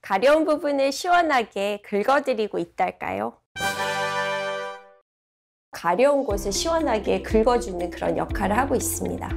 가려운 부분을 시원하게 긁어드리고 있달까요? 가려운 곳을 시원하게 긁어주는 그런 역할을 하고 있습니다.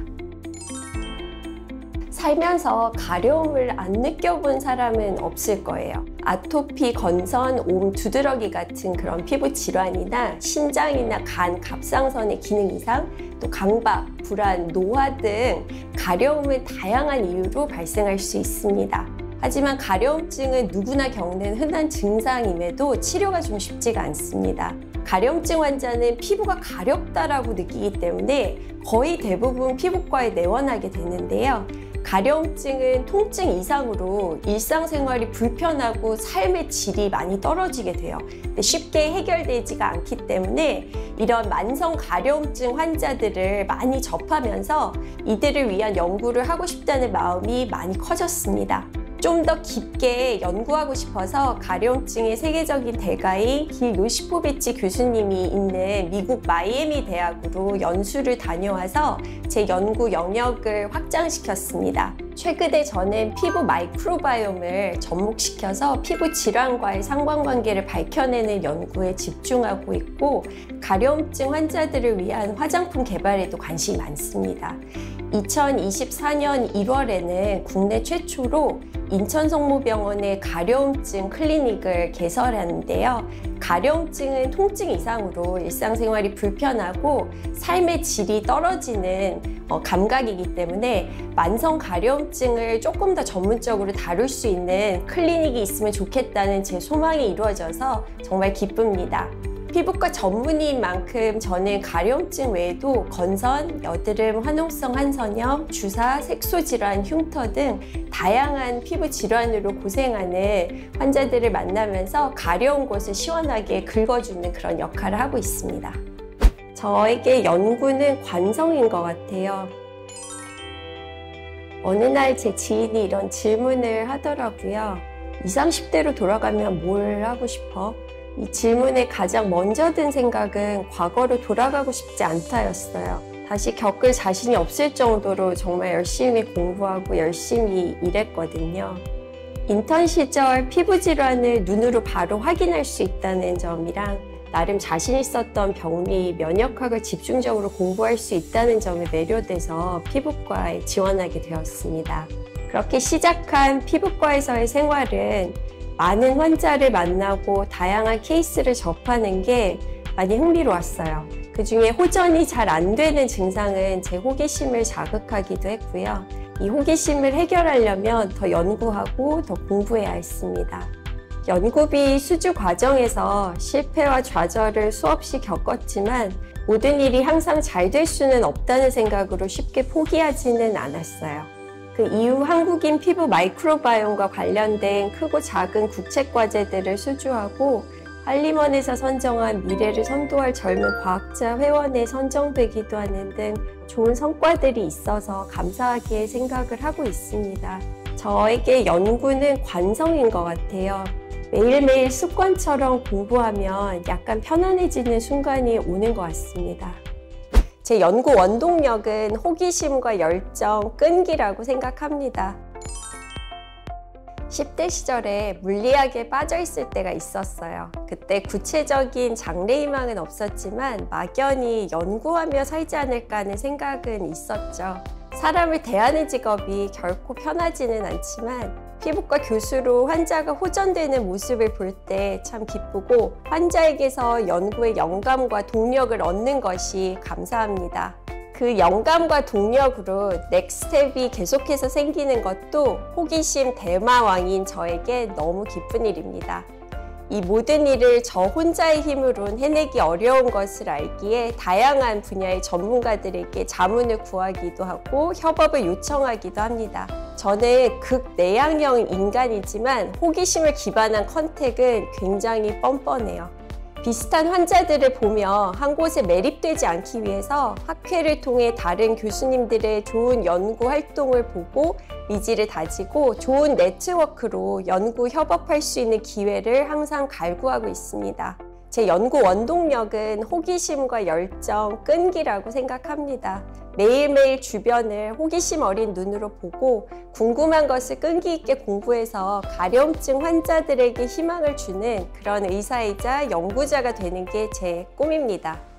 살면서 가려움을 안 느껴본 사람은 없을 거예요. 아토피, 건선, 옴, 두드러기 같은 그런 피부 질환이나 신장이나 간, 갑상선의 기능 이상, 또 강박, 불안, 노화 등 가려움은 다양한 이유로 발생할 수 있습니다. 하지만 가려움증은 누구나 겪는 흔한 증상임에도 치료가 좀 쉽지가 않습니다. 가려움증 환자는 피부가 가렵다라고 느끼기 때문에 거의 대부분 피부과에 내원하게 되는데요. 가려움증은 통증 이상으로 일상생활이 불편하고 삶의 질이 많이 떨어지게 돼요. 근데 쉽게 해결되지가 않기 때문에 이런 만성 가려움증 환자들을 많이 접하면서 이들을 위한 연구를 하고 싶다는 마음이 많이 커졌습니다. 좀 더 깊게 연구하고 싶어서 가려움증의 세계적인 대가인 길 요시포비치 교수님이 있는 미국 마이애미 대학으로 연수를 다녀와서 제 연구 영역을 확장시켰습니다. 최근에 저는 피부 마이크로바이옴을 접목시켜서 피부 질환과의 상관관계를 밝혀내는 연구에 집중하고 있고, 가려움증 환자들을 위한 화장품 개발에도 관심이 많습니다. 2024년 1월에는 국내 최초로 인천성모병원의 가려움증 클리닉을 개설하는데요. 가려움증은 통증 이상으로 일상생활이 불편하고 삶의 질이 떨어지는 감각이기 때문에 만성 가려움증을 조금 더 전문적으로 다룰 수 있는 클리닉이 있으면 좋겠다는 제 소망이 이루어져서 정말 기쁩니다. 피부과 전문의인 만큼 저는 가려움증 외에도 건선, 여드름, 화농성 한선염, 주사, 색소질환, 흉터 등 다양한 피부 질환으로 고생하는 환자들을 만나면서 가려운 곳을 시원하게 긁어주는 그런 역할을 하고 있습니다. 저에게 연구는 관성인 것 같아요. 어느 날 제 지인이 이런 질문을 하더라고요. 20, 30대로 돌아가면 뭘 하고 싶어? 이 질문에 가장 먼저 든 생각은 과거로 돌아가고 싶지 않다였어요. 다시 겪을 자신이 없을 정도로 정말 열심히 공부하고 열심히 일했거든요. 인턴 시절 피부 질환을 눈으로 바로 확인할 수 있다는 점이랑 나름 자신 있었던 병리, 면역학을 집중적으로 공부할 수 있다는 점에 매료돼서 피부과에 지원하게 되었습니다. 그렇게 시작한 피부과에서의 생활은 많은 환자를 만나고 다양한 케이스를 접하는 게 많이 흥미로웠어요. 그중에 호전이 잘 안 되는 증상은 제 호기심을 자극하기도 했고요. 이 호기심을 해결하려면 더 연구하고 더 공부해야 했습니다. 연구비 수주 과정에서 실패와 좌절을 수없이 겪었지만 모든 일이 항상 잘 될 수는 없다는 생각으로 쉽게 포기하지는 않았어요. 그 이후 한국인 피부 마이크로바이옴과 관련된 크고 작은 국책과제들을 수주하고 한림원에서 선정한 미래를 선도할 젊은 과학자 회원에 선정되기도 하는 등 좋은 성과들이 있어서 감사하게 생각을 하고 있습니다. 저에게 연구는 관성인 것 같아요. 매일매일 습관처럼 공부하면 약간 편안해지는 순간이 오는 것 같습니다. 제 연구 원동력은 호기심과 열정, 끈기라고 생각합니다. 10대 시절에 물리학에 빠져 있을 때가 있었어요. 그때 구체적인 장래희망은 없었지만 막연히 연구하며 살지 않을까 하는 생각은 있었죠. 사람을 대하는 직업이 결코 편하지는 않지만 피부과 교수로 환자가 호전되는 모습을 볼 때 참 기쁘고 환자에게서 연구의 영감과 동력을 얻는 것이 감사합니다. 그 영감과 동력으로 넥스텝이 계속해서 생기는 것도 호기심 대마왕인 저에게 너무 기쁜 일입니다. 이 모든 일을 저 혼자의 힘으론 해내기 어려운 것을 알기에 다양한 분야의 전문가들에게 자문을 구하기도 하고 협업을 요청하기도 합니다. 저는 극내향형 인간이지만 호기심을 기반한 컨택은 굉장히 뻔뻔해요. 비슷한 환자들을 보며 한 곳에 매립되지 않기 위해서 학회를 통해 다른 교수님들의 좋은 연구 활동을 보고 의지를 다지고 좋은 네트워크로 연구 협업할 수 있는 기회를 항상 갈구하고 있습니다. 제 연구 원동력은 호기심과 열정, 끈기라고 생각합니다. 매일매일 주변을 호기심 어린 눈으로 보고 궁금한 것을 끈기 있게 공부해서 가려움증 환자들에게 희망을 주는 그런 의사이자 연구자가 되는 게 제 꿈입니다.